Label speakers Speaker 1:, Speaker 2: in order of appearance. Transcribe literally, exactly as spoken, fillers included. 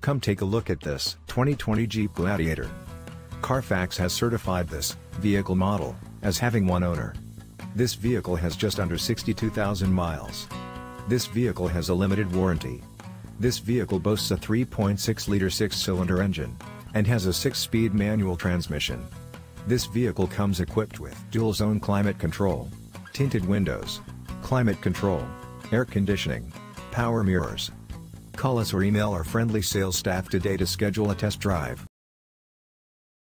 Speaker 1: Come take a look at this twenty twenty Jeep Gladiator. Carfax has certified this vehicle model as having one owner. This vehicle has just under sixty-two thousand miles. This vehicle has a limited warranty. This vehicle boasts a three point six liter six-cylinder engine and has a six-speed manual transmission. This vehicle comes equipped with dual-zone climate control, tinted windows, climate control, air conditioning, power mirrors. Call us or email our friendly sales staff today to schedule a test drive.